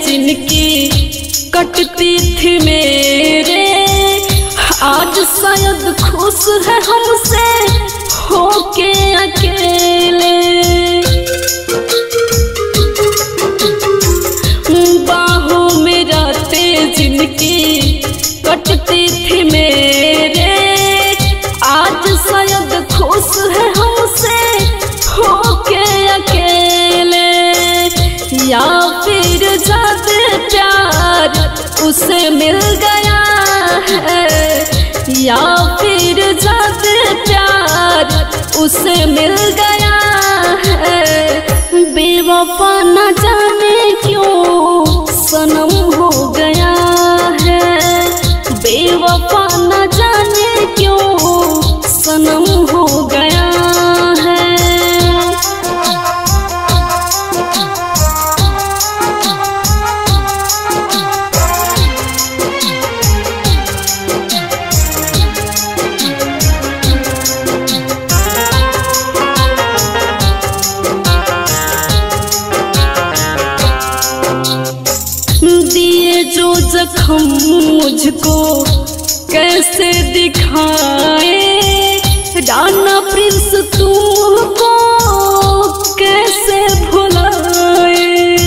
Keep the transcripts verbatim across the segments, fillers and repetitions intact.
जिनकी कटती थी मेरे, आज शायद खुश है हमसे होके अकेले। बाहों में रातें जिनकी कटती थी मेरे, आज शायद खुश है हमसे होके अकेले। या फिर ज्यादा प्यार उसे मिल गया है, या फिर ज्यादा प्यार उसे मिल गया है। बेवफा न जाने क्यों सनम हो गया है, बेवफा न जाने क्यों सनम हो गया है। दिए जो जख्म मुझको कैसे दिखाए, राना प्रिंस तुमको कैसे भुलाए।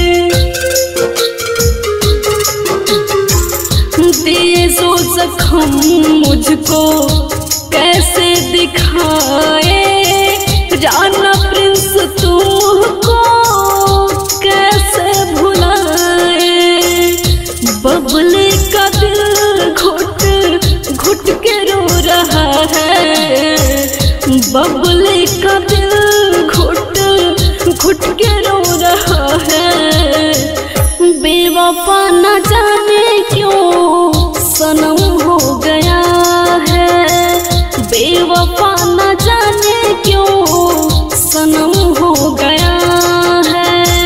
दिए जो जख्म मुझको कैसे दिखाए, राना प्रिंस तुमको कैसे भुलाए। बबले का दिल घुट घुट के रो रहा है, बबले का दिल घुट घुट के रो रहा है। बेवफा न जाने क्यों सनम हो गया है, बेवफा न जाने क्यों सनम हो गया है।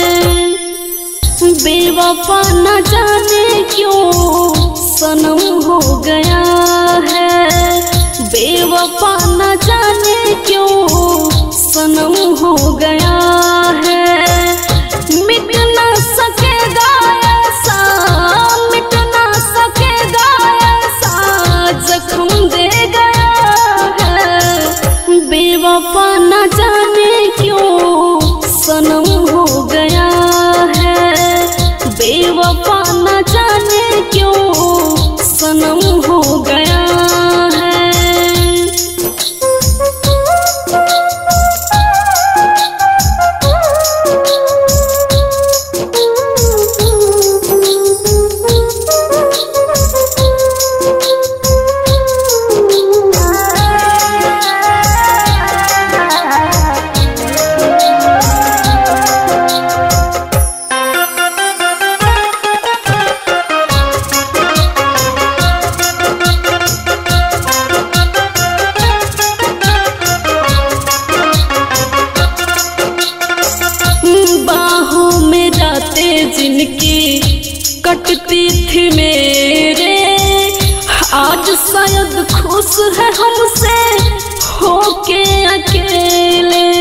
बेवफा न जाने क्यों सनम हो गया है, बेवफा न जाने क्यों सनम हो गया है। मिट ना सकेगा ऐसा, मिट ना सकेगा ऐसा जख्म दे गया है। बेवफा न जाने क्यों सनम हो गया है, बेवफा न जाने क्यों सनम हो गया है। जिनकी कटती थी मेरे, आज शायद खुश है हमसे होके अकेले।